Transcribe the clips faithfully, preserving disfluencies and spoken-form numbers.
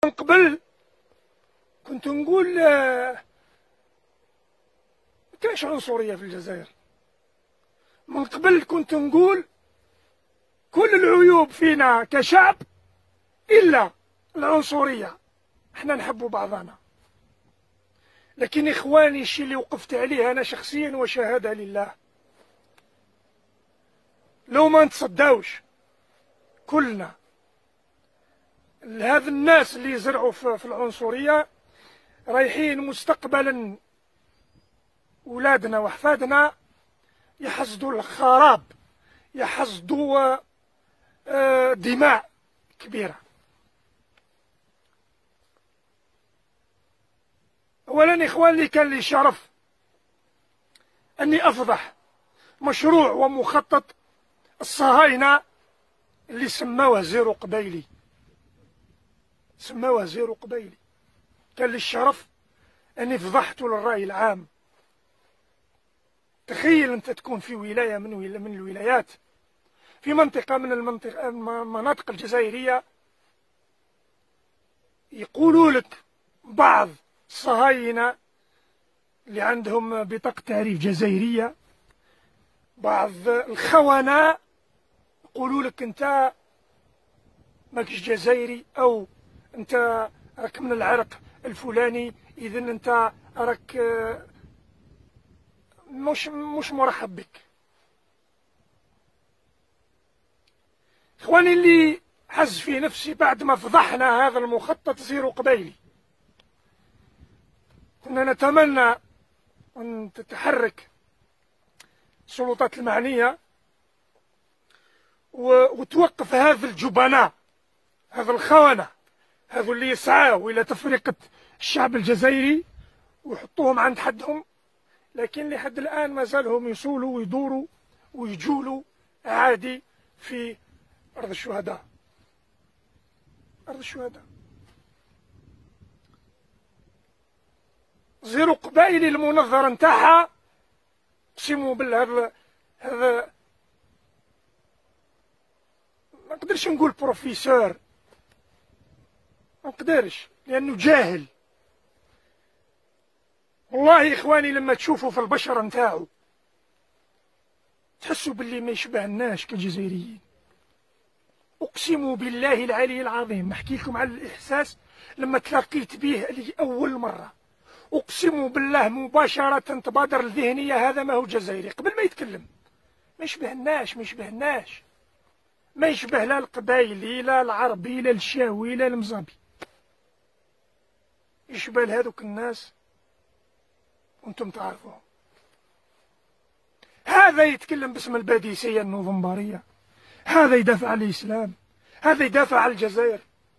من قبل كنت نقول ما كاينش عنصرية في الجزائر. من قبل كنت نقول كل العيوب فينا كشعب إلا العنصرية، احنا نحب بعضنا. لكن إخواني الشيء اللي وقفت عليه أنا شخصيا وشهادة لله، لو ما نتصداوش كلنا لهذا الناس اللي يزرعوا في العنصرية، رايحين مستقبلا ولادنا وأحفادنا يحصدوا الخراب، يحصدوا دماء كبيرة. أولا إخوان، لي كان لي شرف أني أفضح مشروع ومخطط الصهاينة اللي سموه زيرو قبيلي، سموه زيرو قبيلي. كان لي الشرف أني فضحته للرأي العام. تخيل أنت تكون في ولاية من من الولايات، في منطقة من المنطقة المناطق الجزائرية، يقولوا لك بعض الصهاينة اللي عندهم بطاقة تعريف جزائرية، بعض الخونة يقولوا لك أنت ماكش جزائري، أو أنت راك من العرق الفلاني، إذا أنت راك مش مش مرحب بك. إخواني، اللي حز في نفسي بعد ما فضحنا هذا المخطط زيرو قبيلي، كنا نتمنى أن تتحرك السلطات المعنية وتوقف هذا الجبناء، هذا الخونة، هذا اللي يسعوا إلى تفرقة الشعب الجزائري ويحطوهم عند حدهم، لكن لحد الآن ما زالهم يصولوا ويدوروا ويجولوا عادي في أرض الشهداء. أرض الشهداء زيرو قبائلي المنظرة نتاعها، اقسموا بالله هذا هذا ما نقدرش نقول بروفيسور، ما نقدرش لأنه جاهل. والله يا إخواني لما تشوفوا في البشرة نتاعو تحسوا باللي ما يشبهناش كجزائريين. أقسم بالله العلي العظيم، نحكي لكم على الإحساس لما تلاقيت به لأول مرة. أقسم بالله مباشرة تبادر الذهنية هذا ما هو جزائري قبل ما يتكلم. ما يشبهناش، ما يشبهناش، ما يشبه لا القبايلي لا العربي لا الشاوي لا المزابي، يشبه لهذوك الناس وانتم تعرفوهم. هذا يتكلم باسم الباديسية النوفمبرية، هذا يدافع عن الإسلام، هذا يدافع عن الجزائر.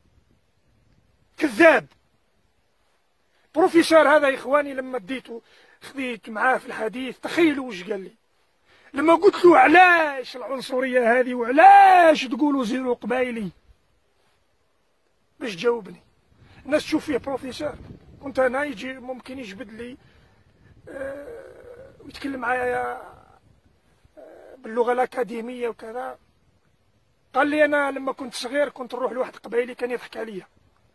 كذاب. بروفيسور هذا يا إخواني لما اديته خذيت معاه في الحديث، تخيلوا وش قال لي لما قلت له علاش العنصرية هذه وعلاش تقولوا زيرو قبايلي. باش جاوبني الناس تشوف فيه بروفيسور، كنت أنا يجي ممكن يجبد لي أه ويتكلم معايا أه باللغة الأكاديمية وكذا. قال لي أنا لما كنت صغير كنت نروح لواحد قبايلي كان يضحك عليا.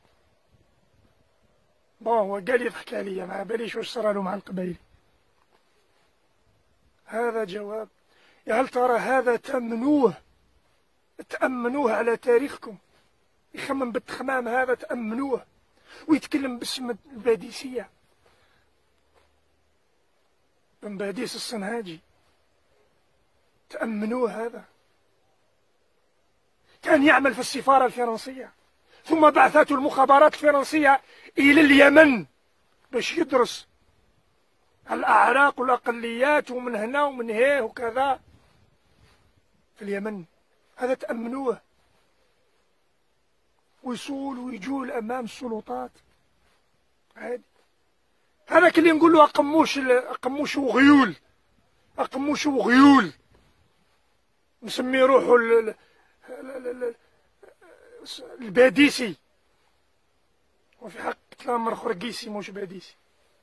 بون هو قال يضحك عليا، ما باليش واش صرالو مع القبايلي. هذا جواب. هل ترى هذا تأمنوه؟ تأمنوه على تاريخكم. يخمم بالتخمام هذا تأمنوه، ويتكلم باسم الباديسية، بن باديس الصنهاجي. تأمنوه. هذا كان يعمل في السفارة الفرنسية، ثم بعثته المخابرات الفرنسية إلى اليمن باش يدرس الأعراق والأقليات ومن هنا ومن هيه وكذا في اليمن. هذا تأمنوه، ويصول ويجول أمام السلطات عادي. هذاك اللي نقول له أقموش أقموش وغيول، أقموش وغيول، مسمي روحه الباديسي، وفي حق تلامر خرقيسي مش باديسي.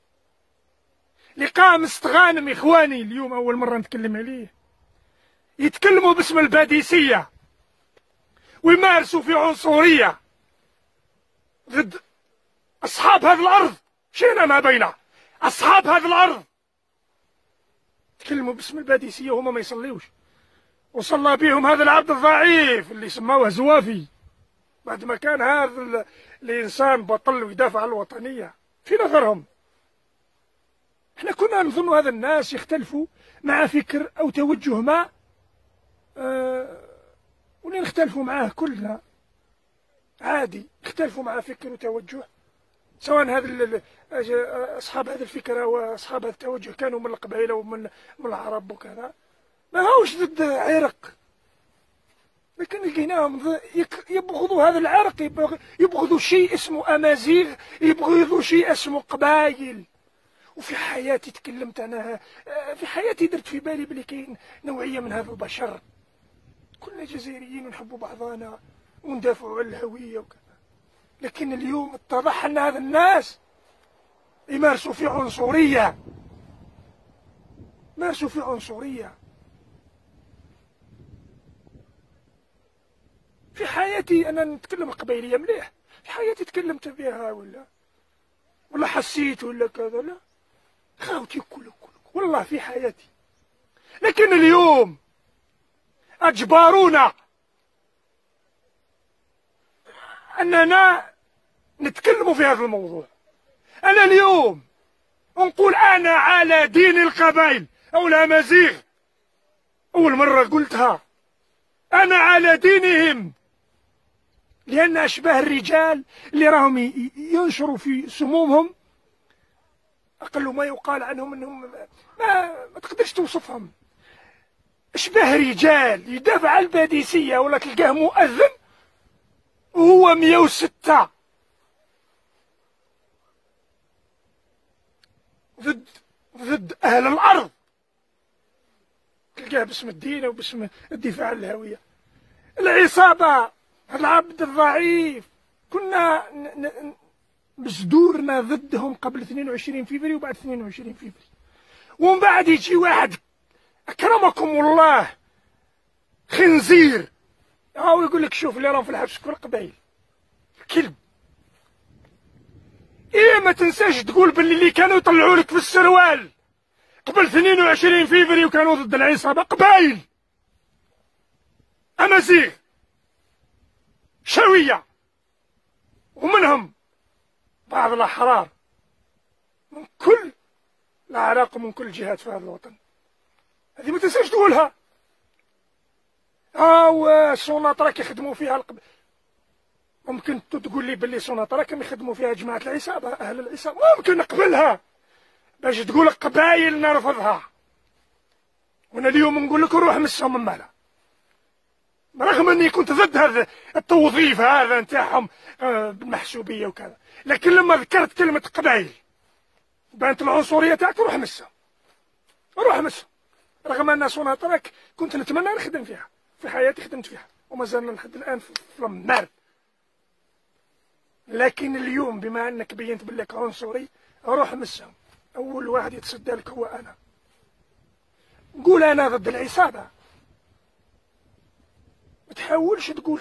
لقاء مستغانم إخواني اليوم أول مرة نتكلم عليه، يتكلموا باسم الباديسية ويمارسوا في عنصرية. ضد أصحاب هذه الأرض، شئنا ما بينا أصحاب هذه الأرض. تكلموا باسم الباديسية وهما ما يصليوش، وصلى بهم هذا العبد الضعيف اللي سموه زوافي، بعد ما كان هذا الإنسان بطل ويدافع عن الوطنية في نظرهم. احنا كنا نظن هذا الناس يختلفوا مع فكر أو توجه ما، أه ولين نختلفوا معاه كلنا عادي، اختلفوا مع فكر وتوجه، سواء هذا أصحاب هذا الفكرة وأصحاب هذا التوجه كانوا من القبائل ومن من العرب وكذا، ما هوش ضد عرق، لكن لقيناهم يبغضوا هذا العرق، يبغضوا شيء اسمه أمازيغ، يبغضوا شيء اسمه قبائل. وفي حياتي تكلمت أنا، في حياتي درت في بالي بلي كاين نوعية من هذا البشر، كلنا جزائريين ونحبوا بعضنا وندافعوا عن الهوية وكذا، لكن اليوم اتضح أن هذا الناس يمارسوا في عنصرية، مارسوا في عنصرية. في حياتي أنا نتكلم القبائلية مليح، في حياتي تكلمت بها ولا ولا حسيت ولا كذا، لا خاوتي كله كله والله في حياتي، لكن اليوم أجبرونا أننا نتكلم في هذا الموضوع. أنا اليوم نقول أنا على دين القبائل أو الأمازيغ، أول مرة قلتها، أنا على دينهم، لأن أشباه الرجال اللي راهم ينشروا في سمومهم أقل ما يقال عنهم أنهم ما, ما تقدرش توصفهم، أشباه رجال يدافع عن الباديسية ولا تلقاه مؤذن وهو مئة وستة ضد ضد أهل الأرض، تلقاه باسم الدين وباسم الدفاع عن الهوية. العصابة العبد الضعيف كنا مسدورنا ضدهم قبل اثنين وعشرين فبراير وبعد اثنين وعشرين فبراير، ومن بعد يجي واحد أكرمكم الله خنزير أو يقول لك شوف اللي راهم في الحبس كل قبائل كلب. إيه ما تنساش تقول باللي اللي كانوا يطلعوا لك في السروال قبل اثنين وعشرين فبراير وكانوا ضد العصابة قبائل أمازيغ شوية، ومنهم بعض الأحرار من كل الأعراق ومن كل الجهات في هذا الوطن، هذه ما تنساش تقولها. أو سوناطرا يخدموا فيها القب... ممكن تقول لي باللي سوناطرا كانوا يخدموا فيها جماعة العصابة أهل العصابة، ممكن نقبلها باش تقول قبائل نرفضها، وانا اليوم نقول لك روح مسهم من مالا، رغم اني كنت ضد هذا التوظيف هذا نتاعهم بالمحسوبيه وكذا، لكن لما ذكرت كلمه قبائل بانت العنصريه تاعك روح مسهم، روح مسهم، رغم ان سوناطرا كنت نتمنى نخدم فيها في حياتي، خدمت فيها وما زلنا لحد الان في المار، لكن اليوم بما انك بينت بالك عنصري روح مسهم. اول واحد يتصدى لك هو انا، نقول انا ضد العصابه، ما تحاولش تقول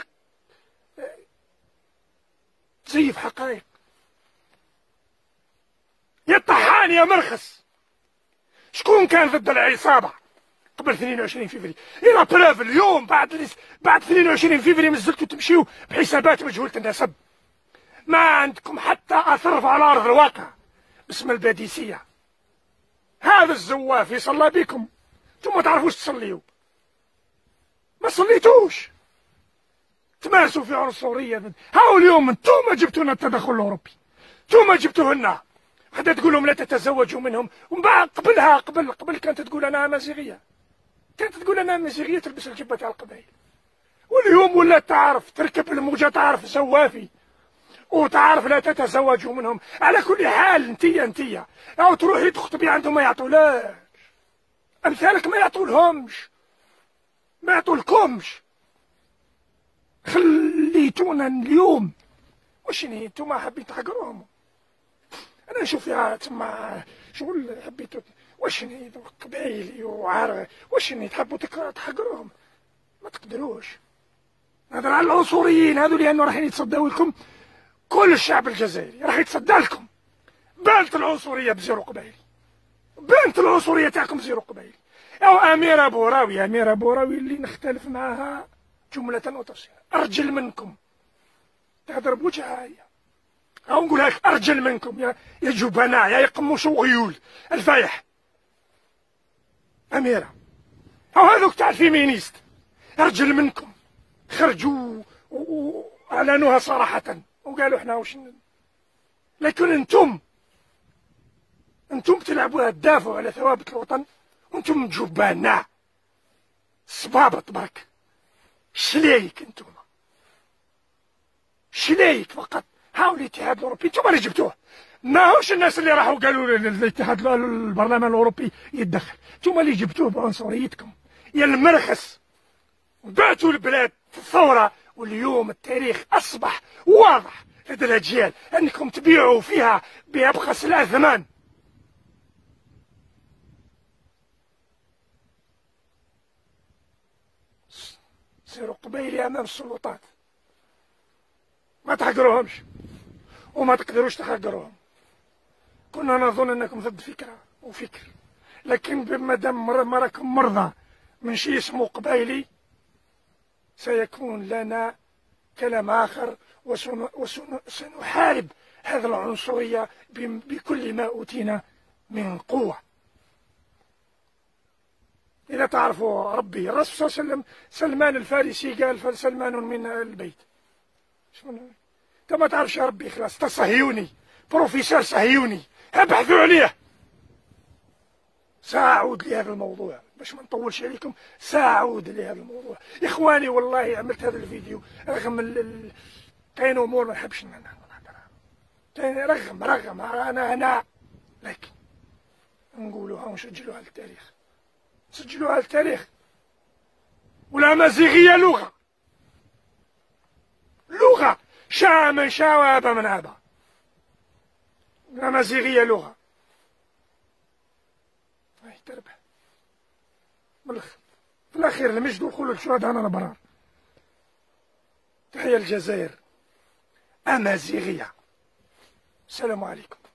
تزيف حقائق. يا طحان يا مرخص، شكون كان ضد العصابه قبل اثنين وعشرين فبراير؟ الى بلاف اليوم بعد بعد اثنين وعشرين فبراير مازلتوا تمشيوا بحسابات مجهوله النسب، ما عندكم حتى اثر على ارض الواقع باسم الباديسيه. هذا الزواف يصلى بكم، انتم ما تعرفوش تصليوا، ما صليتوش، تمارسوا في عنصريه. هاو اليوم انتم جبتوا لنا التدخل الاوروبي، انتم جبتوه لنا، حتى تقول لهم لا تتزوجوا منهم، ومن بعد قبلها قبل قبل كانت تقول انا امازيغيه، كانت تقول انا امازيغيه تلبس الجبه تاع القبائل، واليوم ولا تعرف تركب الموجه، تعرف زوافي وتعرف لا تتزوجوا منهم. على كل حال انتيا انتيا او تروحي تخطبي عندهم ما يعطولاش، امثالك ما يعطولهمش، ما يعطولكمش، خليتونا اليوم واش ني نتوما حبيتوا تحقروهم. انا نشوف فيها تما شغل حبيتوا واش ني قبايلي وعار واش ني تحبوا تحقروهم، ما تقدروش. هذا على العنصريين هذو لانه رايحين يتصداو لكم كل الشعب الجزائري راح يتصدى لكم. بانت العنصريه بزيرو قبايلي، بانت العنصريه تاعكم بزيرو قبايلي. او اميره بوراوي، اميره بوراوي اللي نختلف معها جمله وتفصيلا، ارجل منكم تهضر بوجهها هي. او نقول لك ارجل منكم يا يا جبناء يا يقموش وغيول الفايح. اميره او هذوك تاع الفيمينيست، ارجل منكم خرجوا واعلنوها صراحه وقالوا احنا وش. لكن انتم انتم تلعبوها تدافعوا على ثوابت الوطن وانتم جبناء صبابط برك. شليك انتم شليك فقط. هاو الاتحاد الاوروبي انتم اللي جبتوه، ماهوش الناس اللي راحوا قالوا الاتحاد البرلمان الاوروبي يتدخل. انتم اللي جبتوه بعنصريتكم يا المرخص. بعتوا البلاد في الثوره، واليوم التاريخ اصبح واضح لدى الاجيال انكم تبيعوا فيها بابخس الاثمان. سيروا قبيلي امام السلطات، ما تحقروهمش وما تقدروش تحقروهم. كنا نظن انكم ضد فكره وفكر، لكن بما دام راكم مرضى من شيء اسمه قبايلي سيكون لنا كلام اخر، وسنحارب هذه العنصريه بكل ما اوتينا من قوه. إذا تعرفوا ربي الرسول صلى الله عليه وسلم سلمان الفارسي قال فسلمان من البيت. انت ما تعرفش ربي خلاص، انت صهيوني بروفيسور صهيوني، ابحثوا عليه. سأعود لهذا الموضوع باش ما نطولش عليكم، سأعود لهذا الموضوع. إخواني والله عملت هذا الفيديو رغم ال كاين أمور ما نحبش نهضر، رغم رغم أنا هنا، لكن نقولوها ونسجلوها للتاريخ، نسجلوها للتاريخ. والأمازيغية لغة، لغة شاء من شاء وأبى من أبى. الأمازيغية لغة هاي تربح. في الأخير المجد والخلود الشهداء الأبرار. تحية الجزائر أمازيغية. السلام عليكم.